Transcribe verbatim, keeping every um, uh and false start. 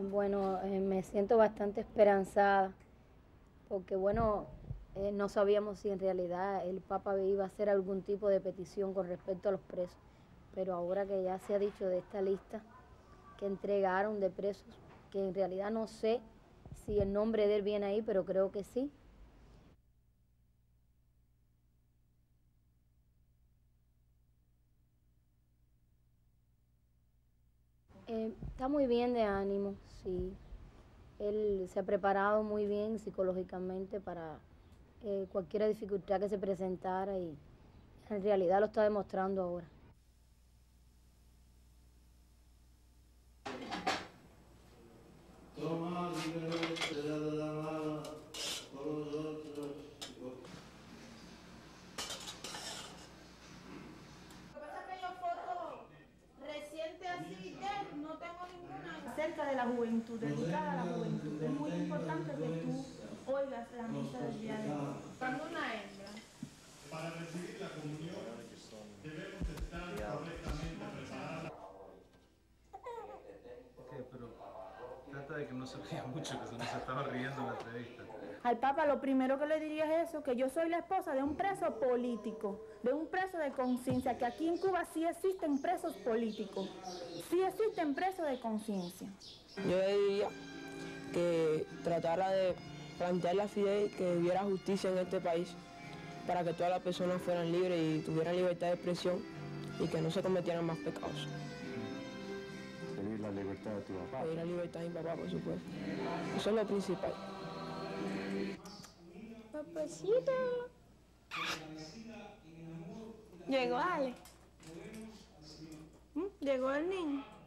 Bueno, eh, me siento bastante esperanzada porque, bueno, eh, no sabíamos si en realidad el Papa iba a hacer algún tipo de petición con respecto a los presos, pero ahora que ya se ha dicho de esta lista que entregaron de presos, que en realidad no sé si el nombre de él viene ahí, pero creo que sí. Eh, está muy bien de ánimo, sí. Él se ha preparado muy bien psicológicamente para eh, cualquier dificultad que se presentara y en realidad lo está demostrando ahora. Toma dinero que te da la mano por los otros. Lo que pasa es que yo foto reciente así de él no tengo ninguna. Acerca de la juventud, dedicada a la juventud. Es muy importante que tú oigas la misa del día de hoy. Cuando una hembra. Para recibir la comunión debemos estar correctamente preparados. ¿Qué? Pero trata de que no se ría mucho, que se nos estaba riendo en la entrevista. Al Papa lo primero que le diría es eso, que yo soy la esposa de un preso político, de un preso de conciencia, que aquí en Cuba sí existen presos políticos, sí existen presos de conciencia. Yo le diría que tratara de plantearle a Fidel que hubiera justicia en este país para que todas las personas fueran libres y tuvieran libertad de expresión y que no se cometieran más pecados. Pedir la libertad de tu papá. Pedir la libertad de mi papá, por supuesto. Eso es lo principal. Papacito. Llegó Ale. ¿Mm? Llegó el niño.